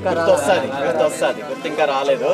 గుర్తు ఇంకా రాలేదు.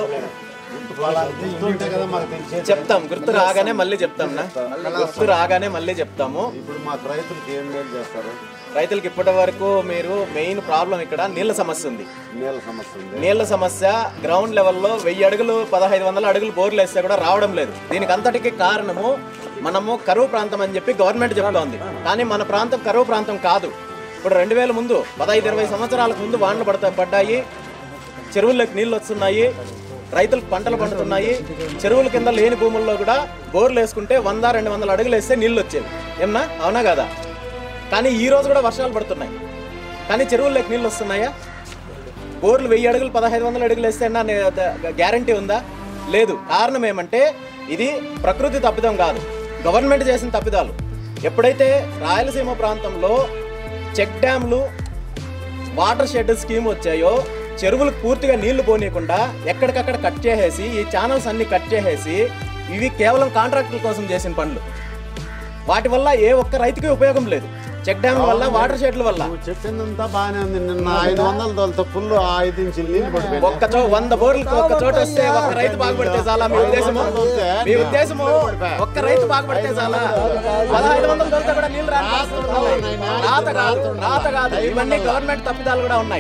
చెప్తాం, గుర్తు రాగానే మళ్ళీ చెప్తాం. గుర్తు రాగానే మళ్ళీ చెప్తాము. ఇప్పుడు మాకు రైతులకు ఏం మేలు చేస్తారు? రైతులకి ఇప్పటి వరకు మీరు మెయిన్ ప్రాబ్లం ఇక్కడ నీళ్ళ సమస్య ఉంది. నీళ్ళ సమస్య గ్రౌండ్ లెవెల్లో 1000 అడుగులు 1500 అడుగులు బోర్లు వేస్తే కూడా రావడం లేదు. దీనికి అంతటికి కారణము మనము కరువు ప్రాంతం అని చెప్పి గవర్నమెంట్ చెప్తోంది. కానీ మన ప్రాంతం కరువు ప్రాంతం కాదు. ఇప్పుడు 2000 ముందు 15-20 సంవత్సరాలకు ముందు వానలు పడ్డాయి, చెరువుల్లోకి నీళ్ళు వస్తున్నాయి, రైతులకు పంటలు పండుతున్నాయి. చెరువుల కింద లేని భూముల్లో కూడా బోర్లు వేసుకుంటే 100-200 అడుగులు వేస్తే నీళ్ళు వచ్చేవి. ఏమన్నా అవునా కదా? కానీ ఈ రోజు కూడా వర్షాలు పడుతున్నాయి, కానీ చెరువుల్లోకి నీళ్ళు వస్తున్నాయా? బోర్లు 1000 అడుగులు 1500 అడుగులు వేస్తే గ్యారంటీ ఉందా? లేదు. కారణం ఏమంటే ఇది ప్రకృతి తప్పిదం కాదు, గవర్నమెంట్ చేసిన తప్పిదాలు. ఎప్పుడైతే రాయలసీమ ప్రాంతంలో చెక్ డ్యామ్లు వాటర్ షెడ్ స్కీమ్ వచ్చాయో చెరువులకు పూర్తిగా నీళ్లు పోనీయకుండా ఎక్కడికక్కడ కట్ చేసేసి ఈ ఛానల్స్ అన్ని కట్ చేసేసి ఇవి కేవలం కాంట్రాక్టుల కోసం చేసిన పనులు. వాటి వల్ల ఏ ఒక్క రైతుకి ఉపయోగం లేదు. చెక్ డ్యామ్ వల్ల వాటర్ షెడ్ల వల్ల చెప్పిందంతా బాగానే ఉంది. నిన్న 500 తోలతో ఫుల్ 5 ఇంచులు నీళ్లు పడిపోయి 100 బోర్లకు ఒక్క చోట వస్తే ఒక్క రైతు బాగుపడితే చాలా. మీ ఉద్దేశము ఒక్క రైతు బాగుపడితే చాలా. 1500 తోలతో కూడా నీళ్లు రాత కాదు. ఇవన్నీ గవర్నమెంట్ తప్పిదాలు కూడా ఉన్నాయి.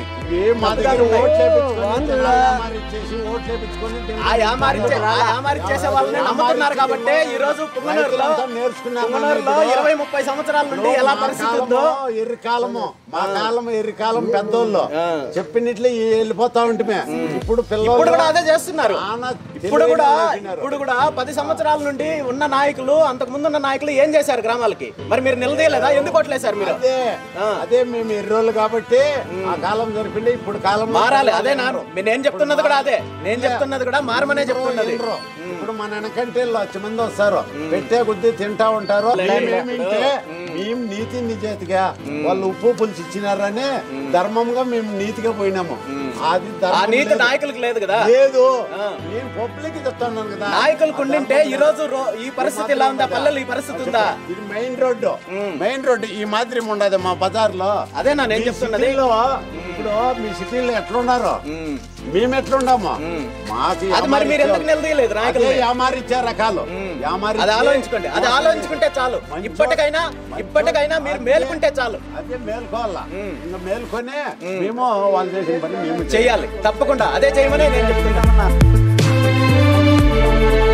ఆ యామారిచ్చేసే వాళ్ళని నమ్ముతున్నారు కాబట్టి ఈ రోజు పుంగనూరులో 20-30 సంవత్సరాల నుండి ఎలా పరిస్థితి ఉందో. ఎర్రికాలము మా కాలము ఎర్రికాలం పెద్దోళ్ళు చెప్పినట్లు వెళ్ళిపోతా ఉంటే ఇప్పుడు పిల్లలు కూడా అదే చేస్తున్నారు. ఇప్పుడు కూడా 10 సంవత్సరాల నుండి ఉన్న నాయకులు, అంతకు ముందు ఉన్న నాయకులు ఏం చేశారు గ్రామాలకి? మరి మీరు నిలదీయలేదా? ఎందుకు కొట్టలేశారు మీరు? అదే మేము ఎర్రోళ్ళు కాబట్టి ఆ కాలం జరిపింది. ఇప్పుడు కాలం మారాలి. అదే నేను చెప్తున్నది కూడా అదే. నేను చెప్తున్నది కూడా మారమనే చెప్తున్నది. ఇప్పుడు మన వెనకంటే 1,00,000 మంది వస్తారు, పెట్టే కొద్దీ తింటా ఉంటారు. మేము నీతి నిజాయితీగా వాళ్ళు ఉప్పు పులుసు ఇచ్చినారని ధర్మంగా మేము నీతిగా పోయినాము. అది నీతి నాయకులకు లేదు కదా. లేదు, నేను పబ్లిక్ చెప్తున్నాను కదా. నాయకులకు ఉండింటే ఈ రోజు ఈ పరిస్థితి ఇలా ఉందా? పల్లెలు ఈ పరిస్థితి ఉందా? ఇది మెయిన్ రోడ్డు ఈ మాదిరి ఉండదు మా బజార్లో. అదే నేను చెప్తున్నది. ఇప్పుడు మీ సిటీలో ఎట్లున్నారు, మేము ఎట్లున్నాము? మాకు మరి మీరు ఎందుకు నిలదీయలేదు? నాయకులు యామారిచ్చే రకాలు అది ఆలోచించుకోండి. అది ఆలోచించుకుంటే చాలు. ఇప్పటికైనా మీరు మేలుకుంటే చాలు. అదే మేలుకోవాలా. ఇంకా మేలుకొని మేము వాళ్ళు చేసిన పని మేము చేయాలి. తప్పకుండా అదే చేయమని నేను చెప్తున్నాను.